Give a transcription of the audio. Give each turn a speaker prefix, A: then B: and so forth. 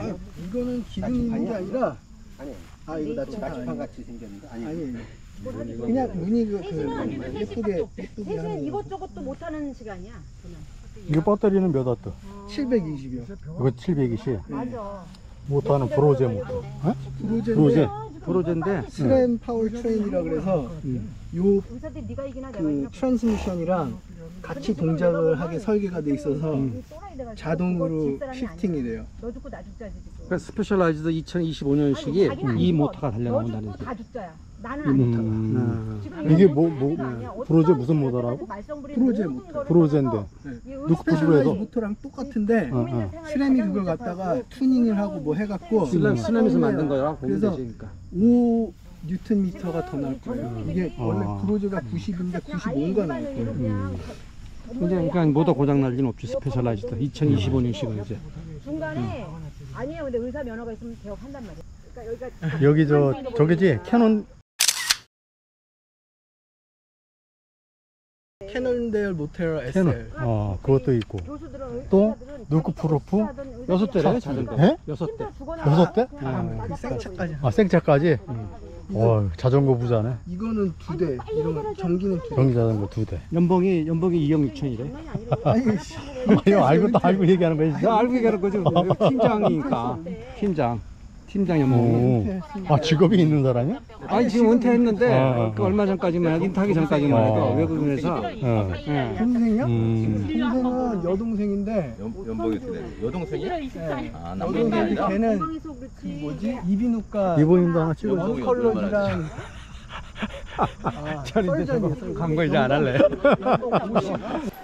A: 이거는 기둥 있는 게 아니라 이거
B: 나치판 같이 생겼는데
A: 아니 그냥 무늬 예쁘게
C: 셋은 이것저것도 못하는 시간이야.
D: 이거 배터리는 몇 와트?
A: 720이요.
D: 이거 720.
C: 맞아.
D: 모터는 브로제 모터.
A: 브로제
B: 브로제인데
A: 스램 파워 트레인이라 그래서 요
C: 의사들 네가 이기나 내가
A: 그
C: 이기나.
A: 트랜스미션이랑 같이 동작을 하게 설계가 돼 있어서 자동으로 시프팅이 돼요.
C: 너 죽고 나 죽자지 지금.
B: 그러니까 스페셜라이즈드 2025년식이 이 모터가 달려나온다는
C: 너
B: 거지.
C: 죽고 다 죽자야. 나는 안 죽자. 지금
D: 이게
C: 이거
D: 브로제 무슨 모터라고?
A: 브로제 모터.
D: 브로제인데.
A: 스페셜라이즈 모터랑 똑같은데 스램이 그걸 갖다가 튜닝을 하고 뭐 해갖고
B: 슬램에서 만든 거야.
A: 그래서
B: 그러니까
A: 5 뉴턴 미터가 더 나올 거예요. 이게 원래 브로제가 90인데 95가 나올 거예요.
B: 그러니까 모터 고장 날 리는 없지. 스페셜라이즈드 2025년식은 이제.
C: 중간에 아니에요. 근데 의사 면허가 있으면 개업한단 말이야. 그러니까
D: 여기 저기지 캐논
A: 캐논데일 모텔 SL.
D: 캐논. 그것도 있고.
C: 교수들은
D: 또 누크 프로프
B: 6대래 자전거.
D: 에?
B: 6대.
D: 6대?
A: 그 생차까지.
D: 생차까지. 자전거 부자네.
A: 이거는 2대. 이런 거 전기는 2대.
D: 전기 자전거 2대.
B: 연봉이 2억 6천이래.
A: 아니 씨.
D: 알고 얘기하는 거지.
B: 내가 알고 얘기하는 거지. 팀장이니까. 팀장 연봉.
D: 직업이 있는 사람이야?
B: 아니 지금 은퇴했는데 그 얼마 전까지만 인터하기 전까지만 해도 외국인에서
A: 동생이요? 동생은 여동생인데
E: 연봉이 어떻게 돼? 여동생이야? 아, 남동생이
A: 여동생인데
E: 아니라?
A: 걔는 그 뭐지? 이비인후과
D: 이번님도 하나 찍어줘.
A: 원컬러지랑
B: 저는 이제 저거 광고 이제 안 할래.